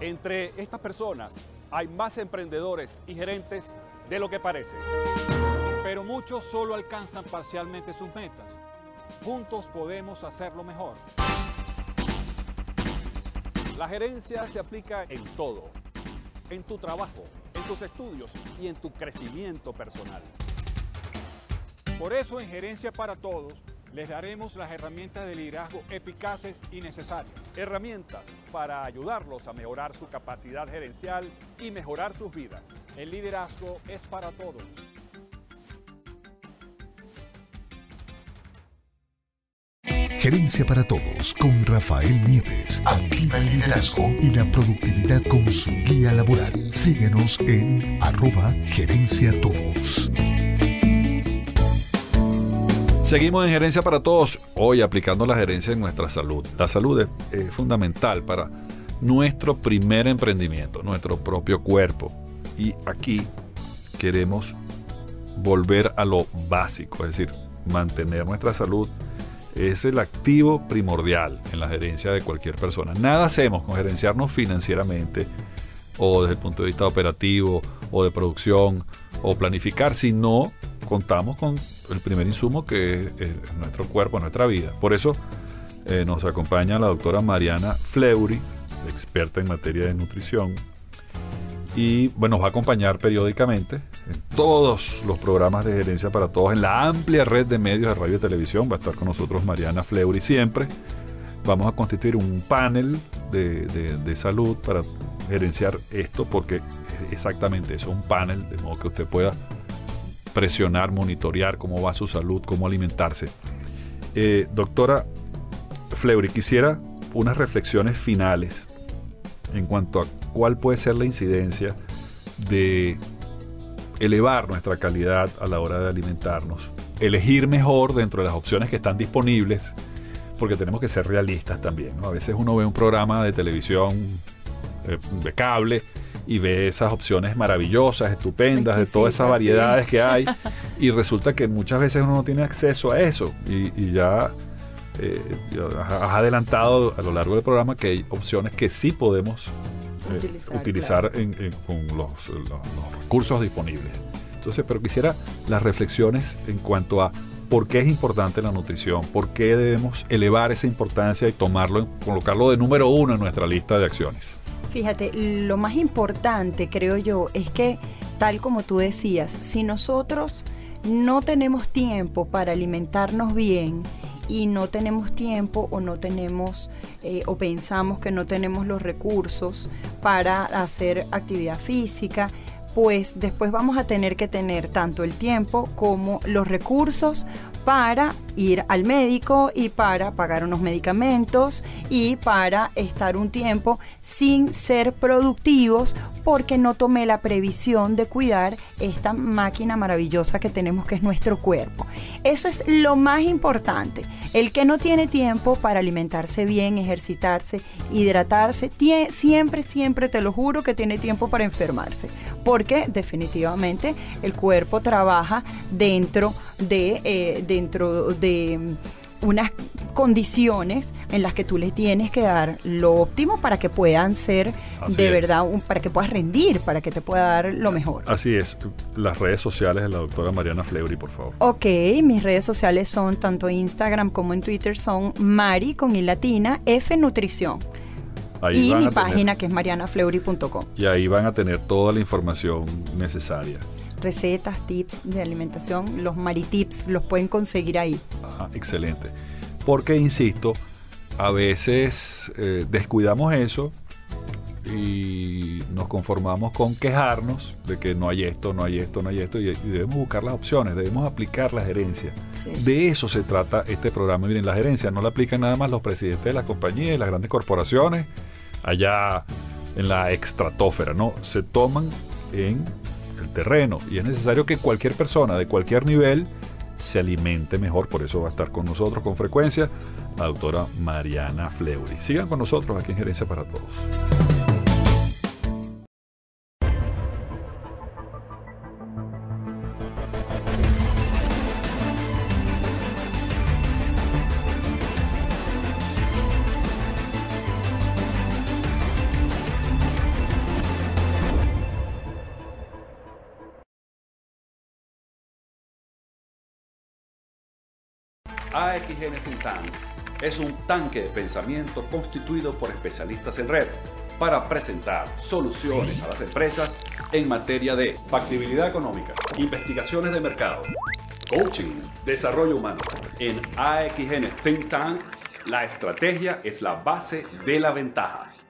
Entre estas personas hay más emprendedores y gerentes de lo que parece. Pero muchos solo alcanzan parcialmente sus metas. Juntos podemos hacerlo mejor. La gerencia se aplica en todo, en tu trabajo, en tus estudios y en tu crecimiento personal. Por eso en Gerencia para Todos les daremos las herramientas de liderazgo eficaces y necesarias. Herramientas para ayudarlos a mejorar su capacidad gerencial y mejorar sus vidas. El liderazgo es para todos. Gerencia para Todos con Rafael Nieves. Activa el liderazgo y la productividad con su guía laboral. Síguenos en @gerenciatodos. Seguimos en Gerencia para Todos, hoy aplicando la gerencia en nuestra salud. La salud es fundamental para nuestro primer emprendimiento, nuestro propio cuerpo. Y aquí queremos volver a lo básico, es decir, mantener nuestra salud es el activo primordial en la gerencia de cualquier persona. Nada hacemos con gerenciarnos financieramente o desde el punto de vista operativo o de producción o planificar si no contamos con el primer insumo que es nuestro cuerpo, nuestra vida. Por eso nos acompaña la doctora Mariana Fleury, experta en materia de nutrición, y bueno, nos va a acompañar periódicamente en todos los programas de Gerencia para Todos, en la amplia red de medios de radio y televisión. Va a estar con nosotros Mariana Fleury siempre. Vamos a constituir un panel de salud para gerenciar esto, porque es exactamente eso, un panel, de modo que usted pueda presionar, monitorear cómo va su salud, cómo alimentarse. Doctora Fleury, quisiera unas reflexiones finales en cuanto a cuál puede ser la incidencia de elevar nuestra calidad a la hora de alimentarnos, elegir mejor dentro de las opciones que están disponibles, porque tenemos que ser realistas también, ¿no? A veces uno ve un programa de televisión de cable y ve esas opciones maravillosas, estupendas, de todas esas variedades que hay, y resulta que muchas veces uno no tiene acceso a eso, y ya has adelantado a lo largo del programa que hay opciones que sí podemos utilizar claro, con los recursos disponibles. Entonces, pero quisiera las reflexiones en cuanto a por qué es importante la nutrición, por qué debemos elevar esa importancia y colocarlo de número 1 en nuestra lista de acciones. Fíjate, lo más importante, creo yo, es que, tal como tú decías, si nosotros no tenemos tiempo para alimentarnos bien y no tenemos tiempo o no tenemos o pensamos que no tenemos los recursos para hacer actividad física, pues después vamos a tener que tener tanto el tiempo como los recursos para ir al médico y para pagar unos medicamentos y para estar un tiempo sin ser productivos porque no tomé la previsión de cuidar esta máquina maravillosa que tenemos, que es nuestro cuerpo. Eso es lo más importante. El que no tiene tiempo para alimentarse bien, ejercitarse, hidratarse, siempre, te lo juro, que tiene tiempo para enfermarse, porque definitivamente el cuerpo trabaja dentro de unas condiciones en las que tú le tienes que dar lo óptimo para que puedan ser verdad, para que puedas rendir, para que te pueda dar lo mejor. Así es. Las redes sociales de la doctora Mariana Fleury, por favor. Ok, mis redes sociales son tanto Instagram como en Twitter, son Mari con I latina, F Nutrición. Y mi página, que es marianafleury.com. Y ahí van a tener toda la información necesaria. Recetas, tips de alimentación, los Maritips los pueden conseguir ahí. Excelente. Porque, insisto, a veces descuidamos eso y nos conformamos con quejarnos de que no hay esto, y debemos buscar las opciones, debemos aplicar la gerencia. Sí. De eso se trata este programa. Miren, la gerencia no la aplican nada más los presidentes de las compañías, las grandes corporaciones, allá en la extratósfera, no, se toman en el terreno, y es necesario que cualquier persona de cualquier nivel se alimente mejor. Por eso va a estar con nosotros con frecuencia la doctora Mariana Fleury. Sigan con nosotros aquí en Gerencia para Todos. AXN Think Tank es un tanque de pensamiento constituido por especialistas en red para presentar soluciones a las empresas en materia de factibilidad económica, investigaciones de mercado, coaching, desarrollo humano. En AXN Think Tank, la estrategia es la base de la ventaja.